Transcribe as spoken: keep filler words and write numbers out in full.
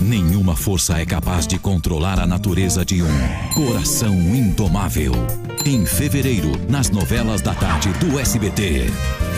Nenhuma força é capaz de controlar a natureza de um coração indomável. Em fevereiro, nas novelas da tarde do S B T.